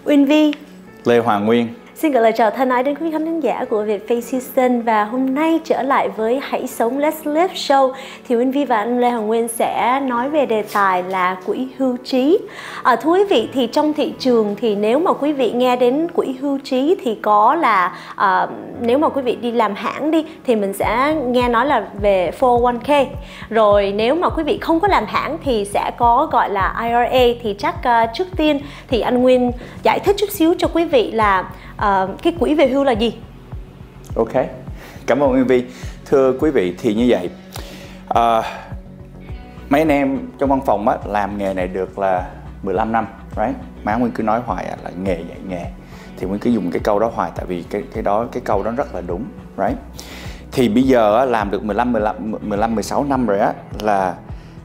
Uyên Vi, Lê Hoàng Nguyên. xin gửi lời chào thân ái đến quý khán thính giả của Vietface Houston. Và hôm nay trở lại với Hãy Sống Let's Live Show thì Uyên Vi và anh Lê Hoàng Nguyên sẽ nói về đề tài là quỹ hưu trí. Thưa quý vị, thì trong thị trường thì nếu mà quý vị nghe đến quỹ hưu trí thì có là nếu mà quý vị đi làm hãng đi thì mình sẽ nghe nói là về 401k. Rồi nếu mà quý vị không có làm hãng thì sẽ có gọi là IRA. Thì chắc trước tiên thì anh Nguyên giải thích chút xíu cho quý vị là cái quỹ về hưu là gì? Ok, cảm ơn Uyên Vi. Thưa quý vị, thì như vậy, mấy anh em trong văn phòng á, làm nghề này được là 15 năm, right? Má Nguyên cứ nói hoài là nghề dạy nghề, thì Nguyên cứ dùng cái câu đó hoài, tại vì cái câu đó rất là đúng, right? Thì bây giờ á, làm được 15-16 năm rồi á, là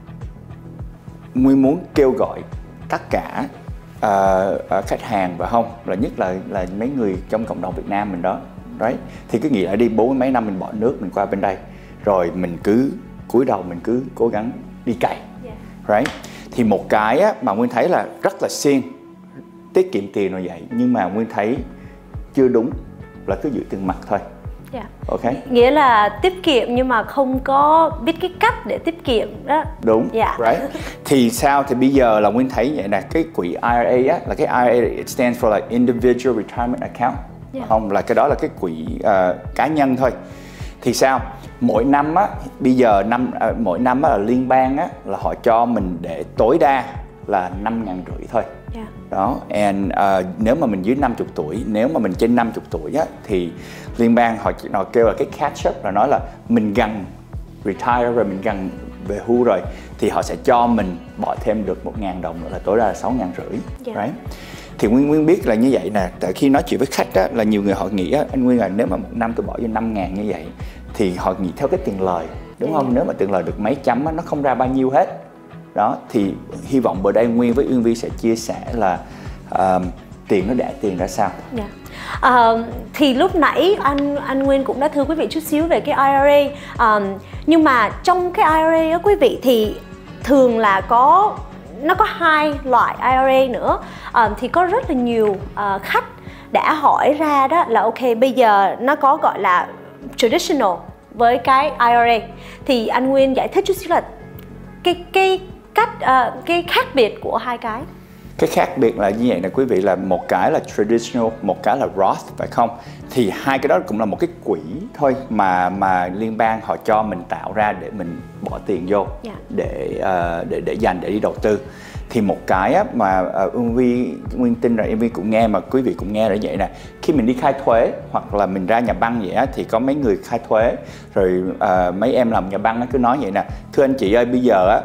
Nguyên muốn kêu gọi tất cả khách hàng và không là nhất là mấy người trong cộng đồng Việt Nam mình đó, right? Thì cứ nghĩ lại đi, 40 mấy năm mình bỏ nước mình qua bên đây, rồi mình cứ cúi đầu mình cứ cố gắng đi cày, right? Thì một cái á, mà Nguyên thấy là rất là siêng tiết kiệm tiền rồi vậy, nhưng mà Nguyên thấy chưa đúng là cứ giữ tiền mặt thôi. Ok. Nghĩa là tiết kiệm nhưng mà không có biết cái cách để tiết kiệm đó. Đúng, right? Thì sao? Thì bây giờ là Nguyên thấy vậy nè, cái quỹ IRA á, là cái IRA it stands for like Individual Retirement Account. Không, là cái đó là cái quỹ cá nhân thôi. Thì sao? Mỗi năm á, bây giờ mỗi năm á, là liên bang á, là họ cho mình để tối đa là 5.500 thôi. Đó, and nếu mà mình dưới 50 tuổi, nếu mà mình trên 50 tuổi á, thì liên bang họ kêu là cái catch up, là nói là mình gần retire rồi, mình gần về hưu rồi, thì họ sẽ cho mình bỏ thêm được 1.000 đồng nữa, là tối đa là 6.500, right? Thì Nguyên biết là như vậy nè, tại khi nói chuyện với khách á, là nhiều người họ nghĩ á, anh Nguyên là nếu mà một năm tôi bỏ vô 5.000 như vậy thì họ nghĩ theo cái tiền lời, đúng không? Nếu mà tiền lời được mấy trăm á, nó không ra bao nhiêu hết. Đó, thì hy vọng bữa đây Nguyên với Uyên Vi sẽ chia sẻ là tiền nó đẻ tiền ra sao. Thì lúc nãy anh Nguyên cũng đã thưa quý vị chút xíu về cái IRA, nhưng mà trong cái IRA đó quý vị, thì thường là nó có hai loại IRA nữa. Thì có rất là nhiều khách đã hỏi ra đó là ok, bây giờ nó có gọi là traditional với cái IRA, thì anh Nguyên giải thích chút xíu là cái khác biệt của hai cái. Cái khác biệt là như vậy nè quý vị, là một cái là traditional, một cái là Roth, phải không? Thì hai cái đó cũng là một cái quỹ thôi mà liên bang họ cho mình tạo ra để mình bỏ tiền vô, để dành để đi đầu tư. Thì một cái á, mà Nguyên tin là Uyên Vi cũng nghe, mà quý vị cũng nghe rồi vậy nè, khi mình đi khai thuế hoặc là mình ra nhà băng vậy á, thì có mấy người khai thuế rồi mấy em làm nhà băng cứ nói vậy nè: thưa anh chị ơi, bây giờ á,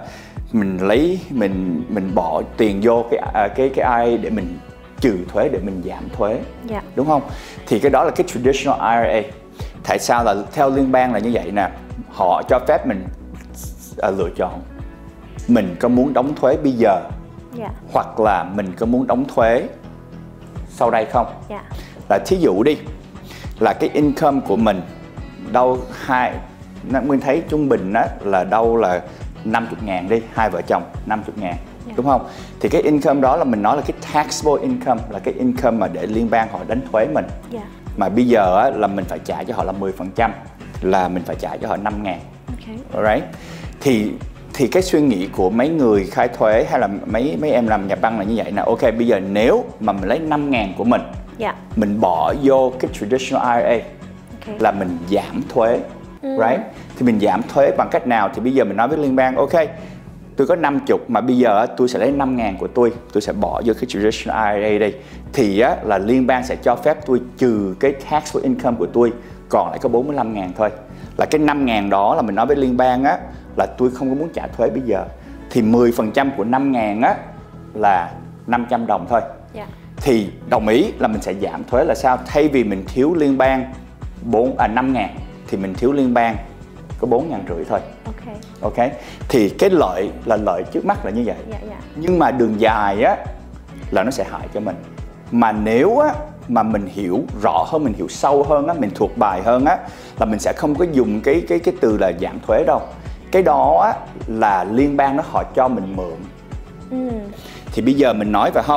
mình bỏ tiền vô cái IRA để mình trừ thuế, để mình giảm thuế, đúng không? Thì cái đó là cái traditional IRA. Tại sao? Là theo liên bang là như vậy nè, họ cho phép mình lựa chọn mình có muốn đóng thuế bây giờ, hoặc là mình có muốn đóng thuế sau đây không. Là thí dụ đi, là cái income của mình đâu Nguyên thấy trung bình á, là đâu là 50.000 đi, hai vợ chồng 50.000, đúng không? Thì cái income đó là mình nói là cái taxable income, là cái income mà để liên bang họ đánh thuế mình. Mà bây giờ á, là mình phải trả cho họ là 10%, là mình phải trả cho họ 5.000. Alright? Thì cái suy nghĩ của mấy người khai thuế hay là mấy em làm nhà băng là như vậy nè: ok, bây giờ nếu mà mình lấy 5.000 của mình bỏ vô cái traditional IRA, là mình giảm thuế, right? Thì mình giảm thuế bằng cách nào? Thì bây giờ mình nói với liên bang: ok, tôi có 50, mà bây giờ tôi sẽ lấy 5.000 của tôi sẽ bỏ vô cái traditional IRA đây. Thì á, là liên bang sẽ cho phép tôi trừ cái taxable income của tôi, còn lại có 45.000 thôi. Là cái 5.000 đó là mình nói với liên bang á, là tôi không có muốn trả thuế bây giờ. Thì 10% của 5.000 á là 500 đồng thôi. Thì đồng ý là mình sẽ giảm thuế là sao? Thay vì mình thiếu liên bang 5.000 thì mình thiếu liên bang có 4.500 thôi. Ok. Thì cái lợi là lợi trước mắt là như vậy. Nhưng mà đường dài á là nó sẽ hại cho mình. Mà nếu á mà mình hiểu rõ hơn, mình hiểu sâu hơn á, mình thuộc bài hơn á, là mình sẽ không có dùng cái từ là giảm thuế đâu. Cái đó á, là liên bang nó họ cho mình mượn. Thì bây giờ mình nói phải không,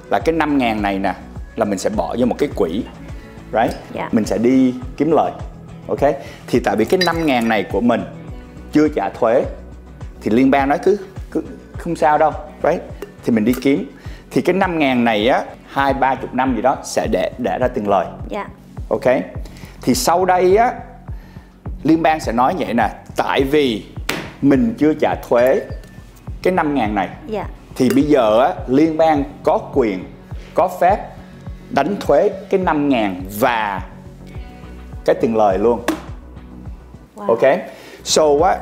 là cái 5.000 này nè là mình sẽ bỏ vô một cái quỹ, right? Yeah. Mình sẽ đi kiếm lời, ok? Thì tại vì cái 5.000 này của mình chưa trả thuế thì liên bang nói cứ không sao đâu, right? Thì mình đi kiếm. Thì cái 5.000 này á 20-30 năm gì đó sẽ để ra tiền lời. Yeah. Ok. Thì sau đây á liên bang sẽ nói vậy nè, tại vì mình chưa trả thuế cái 5.000 này. Yeah. Thì bây giờ á liên bang có quyền, có phép đánh thuế cái 5.000 và cái tiền lời luôn. Wow. Ok. So á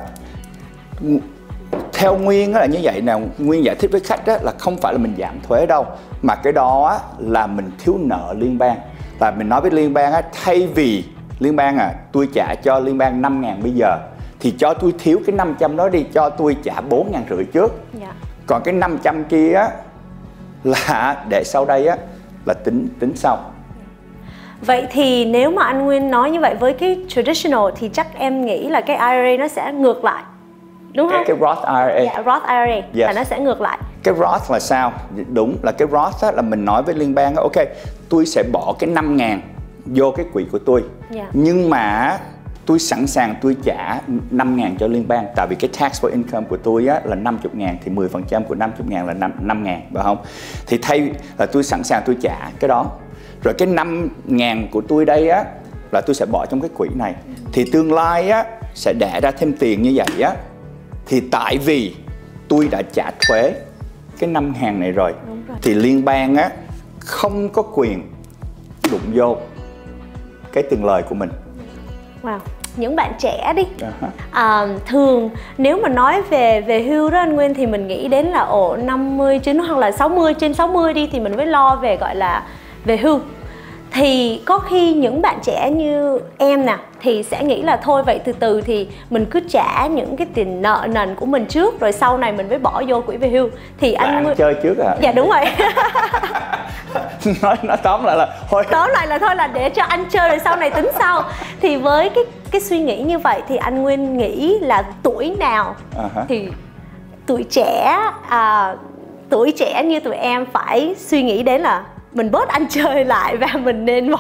theo Nguyên là như vậy nè, Nguyên giải thích với khách đó là không phải là mình giảm thuế đâu, mà cái đó á, là mình thiếu nợ liên bang. Là mình nói với liên bang á, thay vì liên bang tôi trả cho liên bang 5.000 bây giờ thì cho tôi thiếu cái 500 đó đi, cho tôi trả 4.500 trước. Yeah. Còn cái 500 kia á là để sau đây á là tính sau. Vậy thì nếu mà anh Nguyên nói như vậy với cái traditional thì chắc em nghĩ là cái IRA nó sẽ ngược lại, đúng không? Cái Roth IRA. Yeah, Roth IRA. Yes. Là nó sẽ ngược lại. Cái Roth là sao? Đúng là cái Roth á, là mình nói với liên bang ok, tôi sẽ bỏ cái 5.000 vô cái quỹ của tôi. Yeah. Nhưng mà tôi sẵn sàng tôi trả 5.000 cho liên bang, tại vì cái tax for income của tôi á, là 50.000 thì 10% của 50.000 là 5.000, phải không? Thì thay là tôi sẵn sàng tôi trả cái đó. Rồi cái 5.000 của tôi đây á là tôi sẽ bỏ trong cái quỹ này. Thì tương lai á sẽ đẻ ra thêm tiền như vậy á, thì tại vì tôi đã trả thuế cái 5.000 này rồi, thì liên bang á không có quyền đụng vô cái tiền lời của mình. Wow. Những bạn trẻ đi, thường nếu mà nói về hưu đó anh Nguyên, thì mình nghĩ đến là 59 hoặc là 60, trên 60 đi thì mình mới lo về gọi là về hưu. Thì có khi những bạn trẻ như em nè thì sẽ nghĩ là thôi vậy từ từ thì mình cứ trả những cái tiền nợ nần của mình trước, rồi sau này mình mới bỏ vô quỹ về hưu. Thì anh Nguyên chơi trước à? Dạ đúng rồi. nói tóm lại là thôi. Tóm lại là thôi là để cho anh chơi rồi sau này tính sau. Thì với cái suy nghĩ như vậy thì anh Nguyên nghĩ là tuổi nào thì tuổi trẻ như tụi em phải suy nghĩ đến là mình bớt ăn chơi lại và mình nên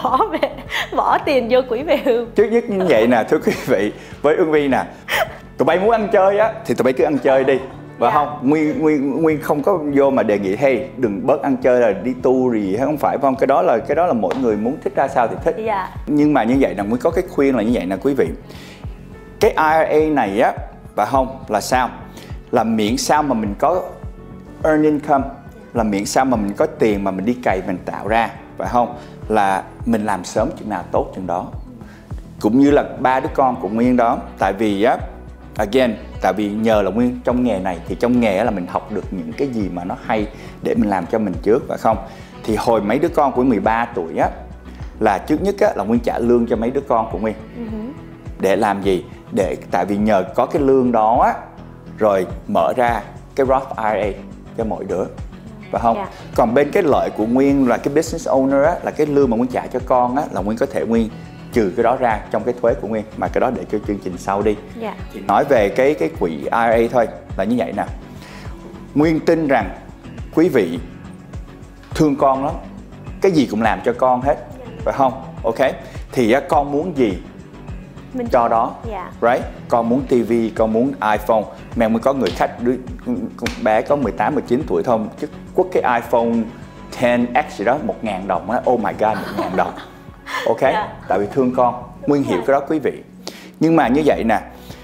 bỏ tiền vô quỹ về hưu. Trước nhất như vậy nè, thưa quý vị, với Ương Vi nè, tụi bay muốn ăn chơi á thì tụi bay cứ ăn chơi đi, phải không? Nguyên không có vô mà đề nghị hey đừng bớt ăn chơi là đi tu gì hết, không phải không? Cái đó là mỗi người muốn thích ra sao thì thích. Nhưng mà như vậy là Nguyên có cái khuyên là như vậy nè quý vị. Cái IRA này á, phải không? Là sao? Là miễn sao mà mình có earn income, là miễn sao mà mình có tiền mà mình đi cày mình tạo ra, phải không? Là mình làm sớm chừng nào tốt chừng đó. Cũng như là 3 đứa con của Nguyên đó. Tại vì á, again, tại vì nhờ là Nguyên trong nghề này, thì trong nghề là mình học được những cái gì mà nó hay để mình làm cho mình trước, phải không? Thì hồi mấy đứa con của 13 tuổi á, là trước nhất á, là Nguyên trả lương cho mấy đứa con của Nguyên. Để làm gì? Tại vì nhờ có cái lương đó á, rồi mở ra cái Roth IRA cho mỗi đứa, phải không? Còn bên cái lợi của Nguyên là cái business owner á, là cái lương mà Nguyên trả cho con á, là Nguyên có thể Nguyên trừ cái đó ra trong cái thuế của Nguyên, mà cái đó để cho chương trình sau đi. Thì nói về cái quỹ IRA thôi là như vậy nè. Nguyên tin rằng quý vị thương con lắm, cái gì cũng làm cho con hết, phải không? Ok, thì con muốn gì mình cho đó, right? Con muốn tivi, con muốn iPhone. Mẹ mới có người khách con bé có 18-19 tuổi thôi, chứ quất cái iPhone 10X gì đó 1.000 đồng á, oh my god, 1.000 đồng. Ok, tại vì thương con. Nguyên hiểu cái đó quý vị. Nhưng mà như vậy nè,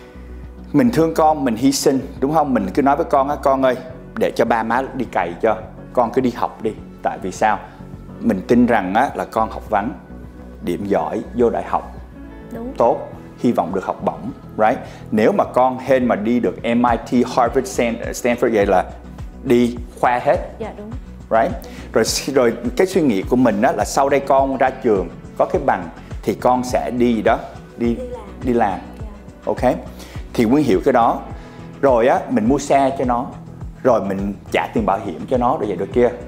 mình thương con, mình hy sinh, đúng không? Mình cứ nói với con á, con ơi, để cho ba má đi cày cho, con cứ đi học đi. Tại vì sao? Mình tin rằng á, là con học vấn, điểm giỏi, vô đại học tốt, hy vọng được học bổng, right? Nếu mà con hên mà đi được MIT, Harvard, Stanford vậy là đi khoe hết. Dạ đúng. Right? Rồi cái suy nghĩ của mình đó là sau đây con ra trường có cái bằng thì con sẽ đi làm. Ok? Thì Nguyên hiểu cái đó. Rồi á mình mua xe cho nó, rồi mình trả tiền bảo hiểm cho nó, rồi vậy rồi kia.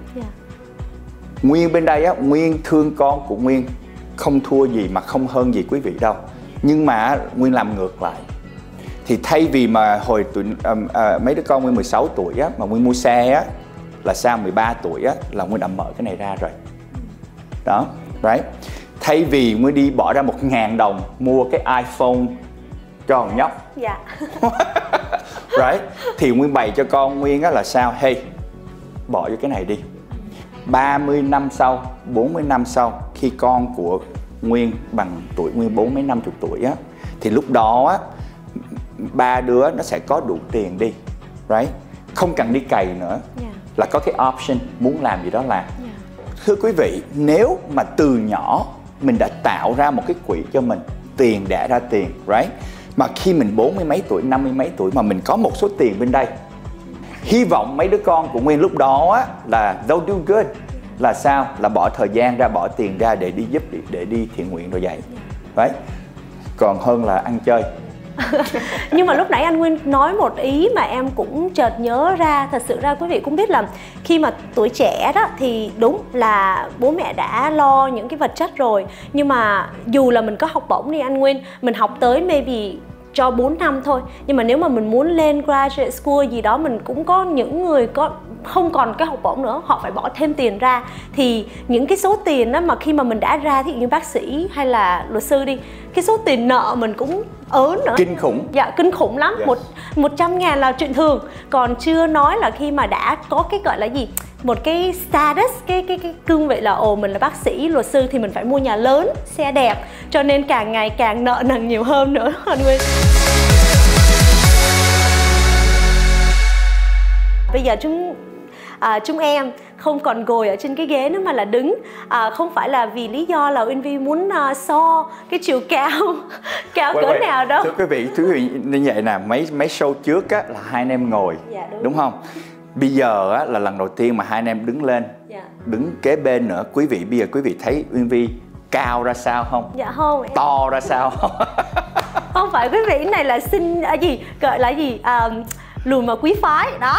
Nguyên bên đây á, Nguyên thương con của Nguyên không thua gì mà không hơn gì quý vị đâu. Nhưng mà Nguyên làm ngược lại. Thì thay vì mà hồi mấy đứa con Nguyên 16 tuổi á, mà Nguyên mua xe á, là sau 13 tuổi á, là Nguyên đã mở cái này ra rồi. Đó, right. Thay vì Nguyên đi bỏ ra 1.000 đồng mua cái iPhone cho thằng nhóc, dạ. right, thì Nguyên bày cho con Nguyên á là sao? Hey, bỏ vô cái này đi. 30 năm sau, 40 năm sau, khi con của Nguyên bằng tuổi Nguyên 40 50 tuổi á, thì lúc đó á, ba đứa nó sẽ có đủ tiền đi, right? Không cần đi cày nữa, là có cái option muốn làm gì đó làm. Thưa quý vị, nếu mà từ nhỏ mình đã tạo ra một cái quỹ cho mình, tiền đẻ ra tiền, right? Mà khi mình 40 mấy tuổi, 50 mấy tuổi mà mình có một số tiền bên đây, hy vọng mấy đứa con của Nguyên lúc đó á, là they'll do good. Là sao? Là bỏ thời gian ra, bỏ tiền ra để đi giúp, để đi thiện nguyện rồi vậy, right? Còn hơn là ăn chơi. Nhưng mà lúc nãy anh Nguyên nói một ý mà em cũng chợt nhớ ra. Thật sự ra quý vị cũng biết là khi mà tuổi trẻ đó thì đúng là bố mẹ đã lo những cái vật chất rồi, nhưng mà dù là mình có học bổng đi anh Nguyên, mình học tới maybe cho 4 năm thôi, nhưng mà nếu mà mình muốn lên graduate school gì đó, mình cũng có những người không còn cái học bổng nữa, họ phải bỏ thêm tiền ra. Thì những cái số tiền đó mà khi mà mình đã ra, ví dụ như bác sĩ hay là luật sư đi, cái số tiền nợ mình cũng ớn nữa. Kinh khủng. Dạ, kinh khủng lắm. Yes. 100.000 là chuyện thường. Còn chưa nói là khi mà đã có cái gọi là gì, một cái status, cái cương vị là mình là bác sĩ, luật sư thì mình phải mua nhà lớn, xe đẹp, cho nên càng ngày càng nợ nần nhiều hơn nữa anh Nguyên. Bây giờ chúng em không còn ngồi ở trên cái ghế nữa mà là đứng, không phải là vì lý do là Uyên Vi muốn so cái chiều cao cỡ nào đâu. Thưa quý vị như vậy nè, mấy show trước á là hai anh em ngồi, dạ, đúng không? Bây giờ á là lần đầu tiên mà hai anh em đứng lên, dạ, đứng kế bên nữa. Quý vị bây giờ quý vị thấy Uyên Vi cao ra sao không? Dạ không. To ra sao không? Không phải quý vị, cái này là gọi là gì? Lùn mà quý phái đó.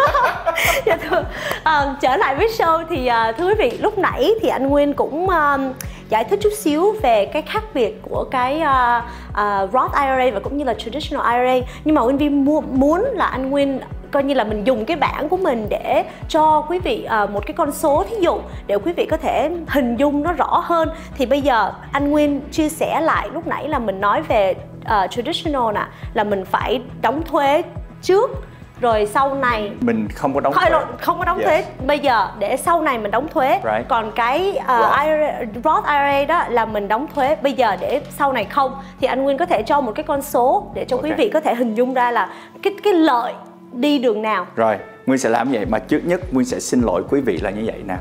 Dạ, trở lại với show thì thưa quý vị, lúc nãy thì anh Nguyên cũng giải thích chút xíu về cái khác biệt của cái Roth IRA và cũng như là Traditional IRA. Nhưng mà Uyên Vi muốn là anh Nguyên coi như là mình dùng cái bảng của mình để cho quý vị một cái con số thí dụ để quý vị có thể hình dung nó rõ hơn. Thì bây giờ anh Nguyên chia sẻ lại, lúc nãy là mình nói về Traditional nè, là mình phải đóng thuế trước, rồi sau này mình không có đóng thuế. Không có đóng thuế bây giờ, để sau này mình đóng thuế. Right. Còn cái Roth IRA đó là mình đóng thuế bây giờ để sau này không. Thì anh Nguyên có thể cho một cái con số để cho quý vị có thể hình dung ra là cái lợi đi đường nào. Rồi, Nguyên sẽ làm vậy, mà trước nhất Nguyên sẽ xin lỗi quý vị là như vậy nè.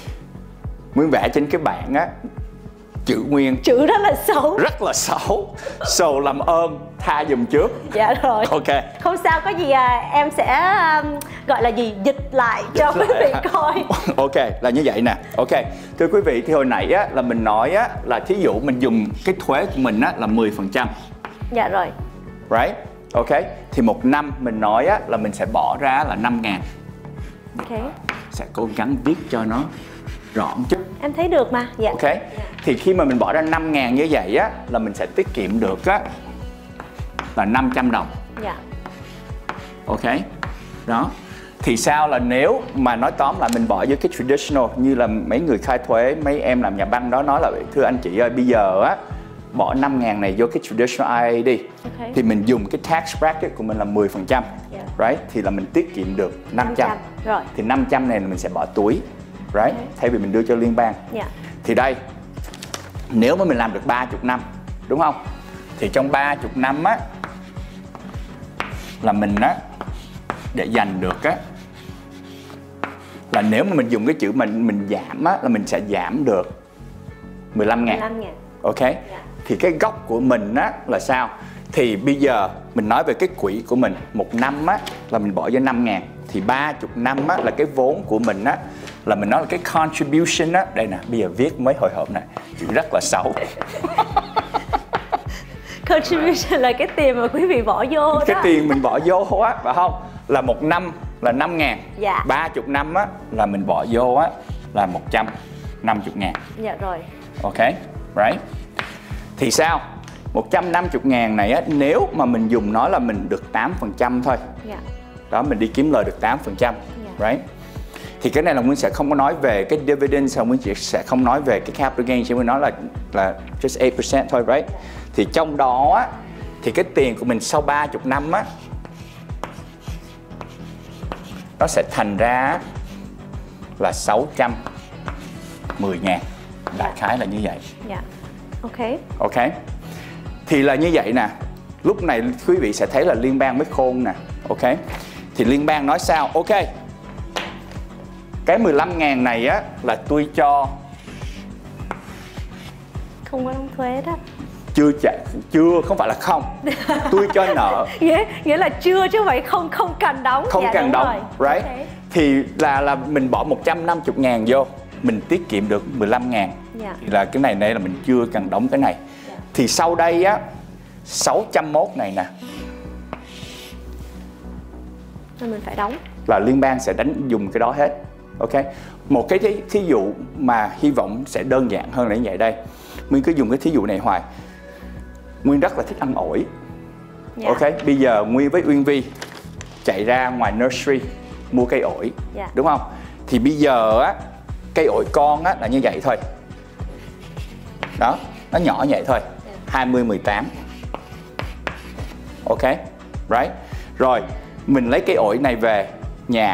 Nguyên vẽ trên cái bảng á, chữ Nguyên chữ rất là xấu. Rất là xấu. So làm ơn tha dùm trước. Dạ rồi. Ok. Không sao, có gì em sẽ gọi là gì, dịch lại cho quý vị coi. Ok, là như vậy nè. Ok. Thưa quý vị, thì hồi nãy á là mình nói á là thí dụ mình dùng cái thuế của mình á là 10%. Dạ rồi. Right? Ok. Thì một năm mình nói á là mình sẽ bỏ ra là 5.000. Ok. Sẽ cố gắng viết cho nó rõ một chút. Em thấy được mà. Dạ. Ok. Thì khi mà mình bỏ ra 5.000 như vậy á là mình sẽ tiết kiệm được á là 500 đồng. Dạ. Ok. Đó. Thì sao là nếu mà nói tóm lại mình bỏ vô cái traditional, như là mấy người khai thuế, mấy em làm nhà băng đó nói là thưa anh chị ơi, bây giờ á bỏ 5.000 này vô cái traditional IRA đi. Okay. Thì mình dùng cái tax bracket của mình là 10%. Yeah. Right? Thì là mình tiết kiệm được 500. Rồi. Thì 500 này là mình sẽ bỏ túi. Right? Okay. Thay vì mình đưa cho liên bang. Yeah. Thì đây, nếu mà mình làm được 30 năm, đúng không? Thì trong 30 năm á là mình á để dành được á là nếu mà mình dùng cái chữ mình giảm á là mình sẽ giảm được 15.000. Ok. Yeah. Thì cái gốc của mình á là sao? Thì bây giờ mình nói về cái quỹ của mình, một năm á là mình bỏ vô 5.000. Thì 30 năm á là cái vốn của mình á là mình nói là cái contribution á. Đây nè, bây giờ viết mấy hồi hộp này, chữ rất là xấu. Contribution là cái tiền mà quý vị bỏ vô đó. Cái tiền mình bỏ vô á, phải không? Là một năm là 5.000. Dạ. 30 năm á là mình bỏ vô á là 150.000. Dạ rồi. Ok, right? Thì sao? 150.000 này á, nếu mà mình dùng nó là mình được 8% thôi. Dạ. Đó, mình đi kiếm lời được 8%. Dạ. Right? Thì cái này là Nguyên sẽ không có nói về cái dividend, Nguyên chỉ sẽ không nói về cái capital gain, chỉ Nguyên nói là just 8% thôi, right? Thì trong đó á, thì cái tiền của mình sau 30 năm á, nó sẽ thành ra là 610.000, đại khái là như vậy. Dạ. Ok. Ok. Thì là như vậy nè. Lúc này quý vị sẽ thấy là liên bang mới khôn nè. Ok. Thì liên bang nói sao? Ok. Cái 15.000 này á là tôi cho không có đóng thuế đó. Chưa, không phải là không. Tôi cho nợ. Nghĩa là chưa chứ vậy không cần đóng. Không cần đóng, rồi. right? Okay. Thì là mình bỏ 150.000 vô, mình tiết kiệm được 15.000. Thì là cái này là mình chưa cần đóng cái này. Thì sau đây á 601 này nè nên mình phải đóng. Là liên bang sẽ dùng cái đó hết. Ok. Một cái thí dụ mà hy vọng sẽ đơn giản hơn là như vậy đây. Nguyên cứ dùng cái thí dụ này hoài. Nguyên rất là thích ăn ổi. Ok. Bây giờ Nguyên với Uyên Vi chạy ra ngoài nursery mua cây ổi, đúng không? Thì bây giờ á cây ổi con á là như vậy thôi. Đó, nó nhỏ như vậy thôi. 20-18. Ok, right. Rồi, mình lấy cây ổi này về nhà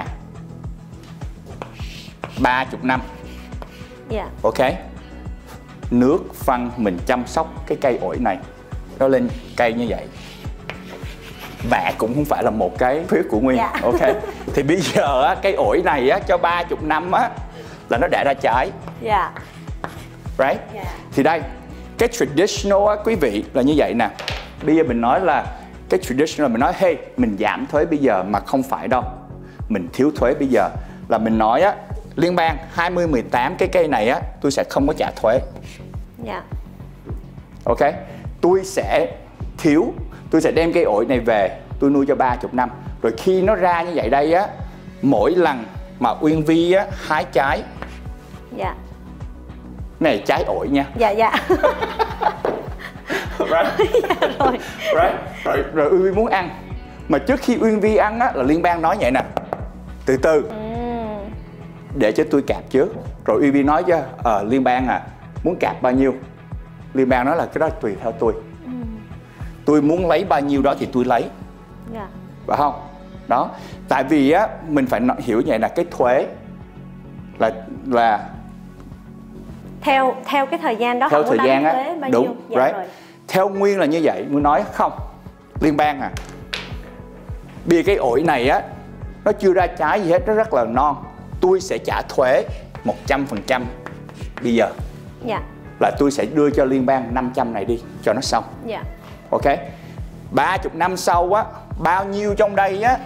30 năm. Ok. Nước, phân mình chăm sóc cái cây ổi này, nó lên cây như vậy. Bạ cũng không phải là một cái thuyết của Nguyên. Ok. Thì bây giờ á, cây ổi này á, cho 30 năm á là nó đã ra trái. Right. Thì đây, cái traditional á, quý vị là như vậy nè. Bây giờ mình nói là cái traditional, mình nói hey, mình giảm thuế bây giờ, mà không phải đâu. Mình thiếu thuế bây giờ. Là mình nói á, liên bang 20-18 cái cây này á, tôi sẽ không có trả thuế. Ok. Tôi sẽ thiếu, tôi sẽ đem cây ổi này về, tôi nuôi cho 30 năm. Rồi khi nó ra như vậy đây á, mỗi lần mà Uyên Vi á, hái trái. Này trái ổi nha. Rồi Uyên Vi muốn ăn. Mà trước khi Uyên Vi ăn á, là liên bang nói vậy nè. Từ từ. Để cho tôi cạp trước. Rồi Uyên Vi nói cho liên bang muốn cạp bao nhiêu. Liên bang nói là cái đó tùy theo tôi. Tôi muốn lấy bao nhiêu đó thì tôi lấy. Phải không? Đó. Tại vì á, mình phải hiểu vậy là cái thuế là theo cái thời gian đó, theo thời gian á, đúng, right. Rồi. Theo Nguyên là như vậy. Nguyên nói không, liên bang bây giờ cái ổi này á, nó chưa ra trái gì hết, nó rất là non. Tôi sẽ trả thuế 100% bây giờ. Là tôi sẽ đưa cho liên bang 500 này đi cho nó xong. Ok. 30 năm sau á, bao nhiêu trong đây á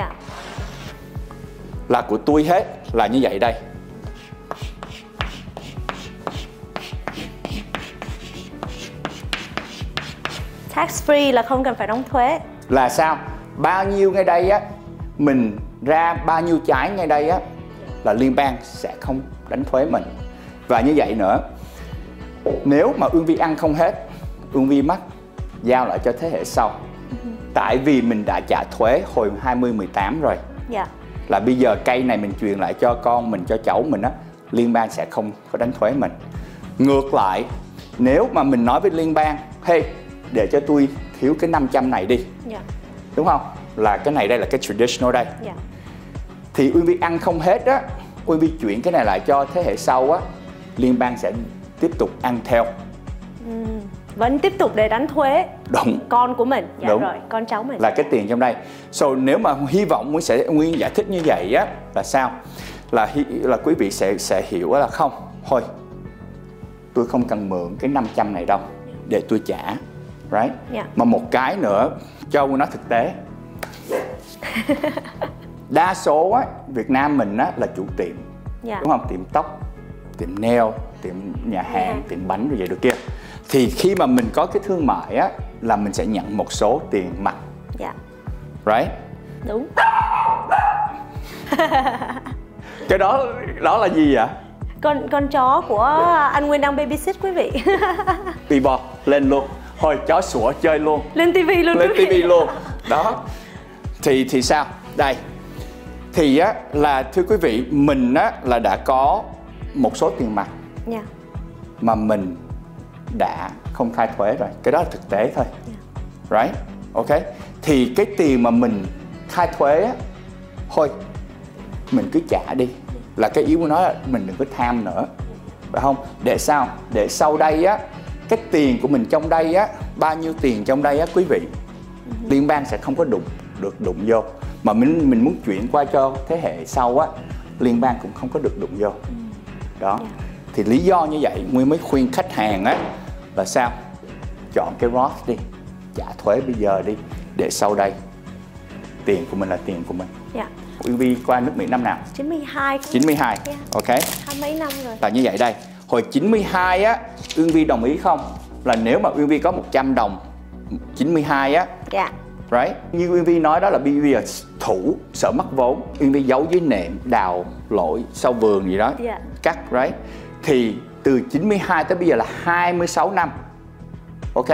là của tôi hết, là như vậy đây. Tax free là không cần phải đóng thuế. Là sao? Bao nhiêu ngay đây á, mình ra bao nhiêu trái ngay đây á, là liên bang sẽ không đánh thuế mình. Và như vậy nữa, nếu mà Uyên Vi ăn không hết, Uyên Vi mắc, giao lại cho thế hệ sau. Tại vì mình đã trả thuế hồi 20-18 rồi. Là bây giờ cây này mình truyền lại cho con mình, cho cháu mình á, liên bang sẽ không có đánh thuế mình. Ngược lại, nếu mà mình nói với liên bang, hey, để cho tôi thiếu cái 500 này đi. Đúng không? Là cái này đây là cái traditional đây. Thì Uyên Vi ăn không hết á, Uyên Vi chuyển cái này lại cho thế hệ sau á, liên bang sẽ tiếp tục ăn theo. Vẫn tiếp tục để đánh thuế. Đúng. Con của mình. Đúng. Rồi, con cháu mình. Là cái tiền trong đây. So nếu mà hy vọng Nguyên giải thích như vậy á, là sao? Là quý vị sẽ hiểu là không, thôi tôi không cần mượn cái 500 này đâu để tôi trả. Right? Mà một cái nữa cho Nguyên nói thực tế. Đa số á, Việt Nam mình á, là chủ tiệm. Đúng không? Tiệm tóc, tiệm nail, tiệm nhà hàng, tiệm bánh rồi vậy được kia. Thì khi mà mình có cái thương mại á, là mình sẽ nhận một số tiền mặt. Right? Đúng. Cái đó là gì vậy? Con chó của anh Nguyên đang babysit quý vị. Bì bò lên luôn. Thôi chó sủa chơi luôn. Lên tivi luôn. Lên tivi luôn. Đó. Thì sao? Đây. Thì á là thưa quý vị, mình á là đã có một số tiền mặt mà mình đã không khai thuế rồi. Cái đó là thực tế thôi. Right? Ok. Thì cái tiền mà mình khai thuế á, thôi mình cứ trả đi. Là cái ý của nó là mình đừng có tham nữa, phải không? Để sao? Để sau đây á, cái tiền của mình trong đây á, bao nhiêu tiền trong đây á quý vị, liên bang sẽ không có được đụng vô. Mà mình muốn chuyển qua cho thế hệ sau á, liên bang cũng không có được đụng vô. Đó. Thì lý do như vậy Nguyên mới khuyên khách hàng á là sao? Chọn cái Roth đi, trả thuế bây giờ đi, để sau đây tiền của mình là tiền của mình. Uyên Vi qua nước Mỹ năm nào? 92. 92. Ok. 20 mấy năm rồi. Là như vậy đây. Hồi 92 á, Uyên Vi đồng ý không? Là nếu mà Uyên Vi có 100 đồng 92 á. Right? Như Uyên Vi nói đó là bây giờ thủ sợ mất vốn, Uyên Vi giấu dưới nệm, đào lỗi sau vườn gì đó, cắt, right? Thì từ 92 tới bây giờ là 26 năm. Ok.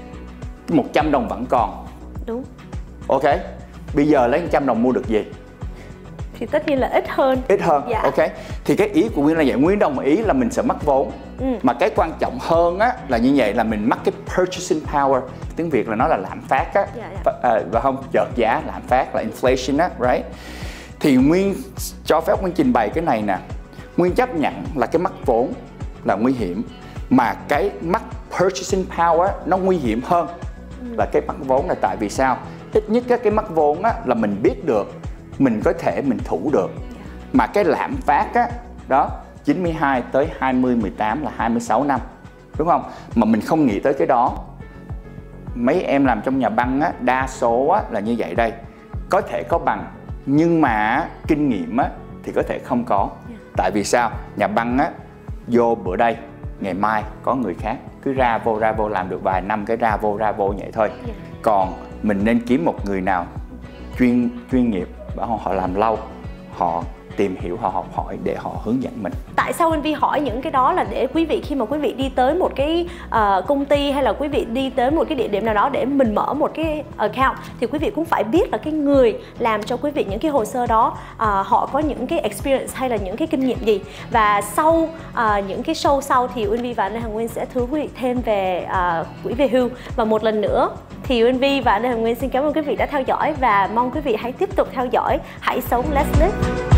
100 đồng vẫn còn. Đúng. Ok. Bây giờ lấy 100 đồng mua được gì? Thì tất nhiên là ít hơn. Ít hơn. Ok. Thì cái ý của Nguyên là vậy, Nguyên đồng ý là mình sẽ mất vốn. Mà cái quan trọng hơn á là như vậy là mình mất cái purchasing power. Tiếng Việt là nó là lạm phát á. Và không, chợt giá, lạm phát là inflation á, right? Thì Nguyên cho phép Nguyên trình bày cái này nè. Nguyên chấp nhận là cái mất vốn là nguy hiểm, mà cái mất purchasing power nó nguy hiểm hơn là cái mất vốn. Là tại vì sao? Ít nhất cái mất vốn á là mình biết được, mình có thể mình thủ được. Mà cái lạm phát á, đó, 92 tới 2018 là 26 năm, đúng không? Mà mình không nghĩ tới cái đó. Mấy em làm trong nhà băng á, đa số á là như vậy đây. Có thể có bằng, nhưng mà kinh nghiệm á thì có thể không có. Tại vì sao? Nhà băng á, vô bữa đây, ngày mai có người khác, cứ ra vô làm được vài năm cái ra vô vậy thôi. Còn mình nên kiếm một người nào chuyên nghiệp, họ làm lâu, họ tìm hiểu, họ học hỏi để họ hướng dẫn mình. Tại sao Uyên Vi hỏi những cái đó là để quý vị khi mà quý vị đi tới một cái công ty hay là quý vị đi tới một cái địa điểm nào đó để mình mở một cái account, thì quý vị cũng phải biết là cái người làm cho quý vị những cái hồ sơ đó họ có những cái experience hay là những cái kinh nghiệm gì. Và sau những cái show sau thì Uyên Vi và Lê Hằng Nguyên sẽ thưa quý vị thêm về quỹ về hưu. Và một lần nữa thì Uyên Vi và Lê Hằng Nguyên xin cảm ơn quý vị đã theo dõi và mong quý vị hãy tiếp tục theo dõi Hãy Sống Let's Live.